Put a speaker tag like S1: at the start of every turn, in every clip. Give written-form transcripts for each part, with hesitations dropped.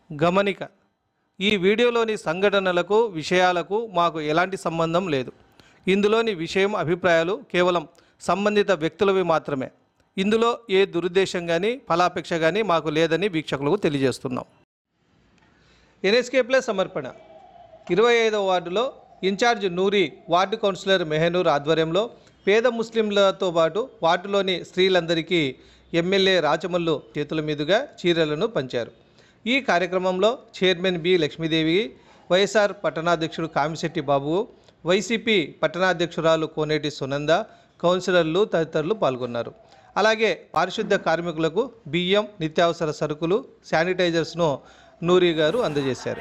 S1: గమనిక: ఈ వీడియోలోని సంఘటనలకు, విషయాలకు మాకు ఎలాంటి సంబంధం లేదు. ఇందులోని విషయం, అభిప్రాయాలు కేవలం సంబంధిత వ్యక్తులవి మాత్రమే. ఇందులో ఏ దురుద్దేశం కానీ, ఫలాపేక్ష కానీ మాకు లేదని వీక్షకులకు తెలియజేస్తున్నాం. ఎన్ఎస్కే ప్లస్ సమర్పణ 25వ వార్డులో in-charge Noori, ward councillor Mehnoor ఆధ్వర్యంలో పేద ముస్లింలతో పాటు వార్డులోని స్త్రీలందరికీ ఎమ్మెల్యే రాచమల్లు చేతుల మీదుగా చీరలను పంచారు. ఈ కార్యక్రమంలో చైర్మన్ బి లక్ష్మీదేవి, వైఎస్ఆర్ పట్టణాధ్యక్షుడు కామిశెట్టి బాబు, వైసీపీ పట్టణాధ్యక్షురాలు కోనేటి సునంద, కౌన్సిలర్లు తదితరులు పాల్గొన్నారు. అలాగే పారిశుద్ధ్య కార్మికులకు బియ్యం, నిత్యావసర సరుకులు, శానిటైజర్స్ను నూరి గారు అందజేశారు.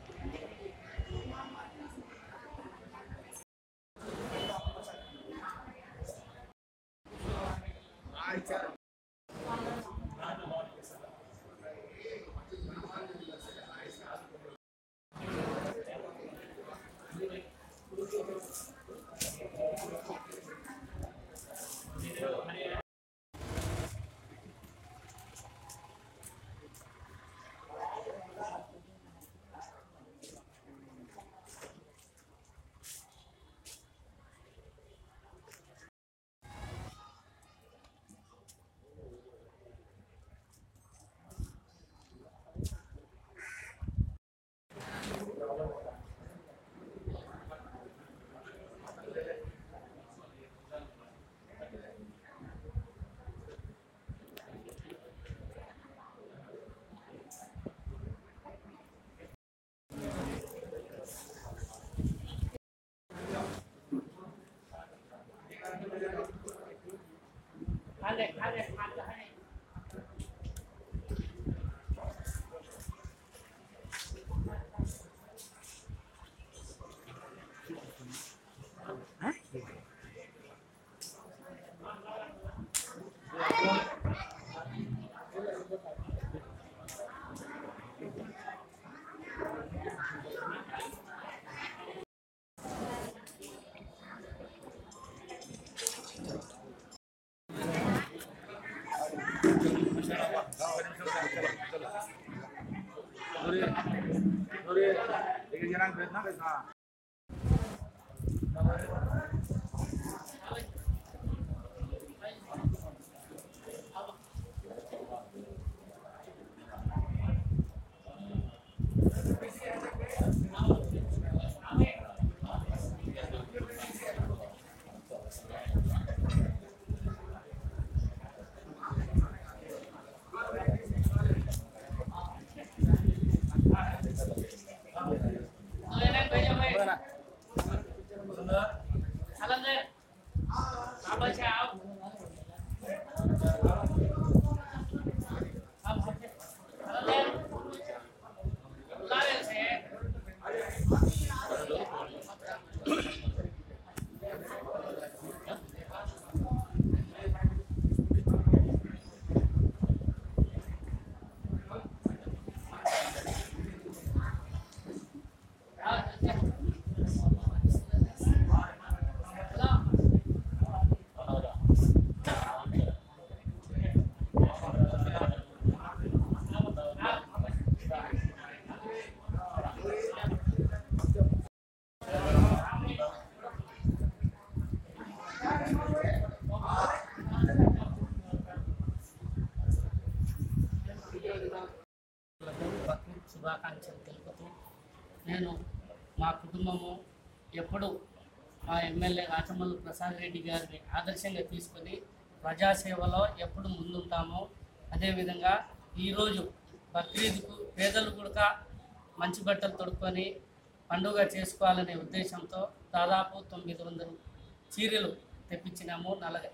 S2: శుభాకాంక్షలు తెలుపుతూ, నేను మా కుటుంబము ఎప్పుడు మా ఎమ్మెల్యే రాచమల్లు ప్రసాద్ రెడ్డి గారిని ఆదర్శంగా తీసుకొని ప్రజాసేవలో ఎప్పుడు ముందుంటామో, అదేవిధంగా ఈరోజు బక్రీద్కు పేదలు కూడా మంచి బట్టలు తొడుక్కొని పండుగ చేసుకోవాలనే ఉద్దేశంతో దాదాపు 900 చీరలు తెప్పించినాము.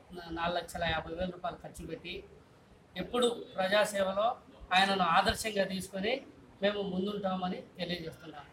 S2: 4,50,000 రూపాయలు ఖర్చు పెట్టి ఎప్పుడు ప్రజాసేవలో ఆయనను ఆదర్శంగా తీసుకొని మేము ముందుంటామని తెలియజేస్తున్నాము.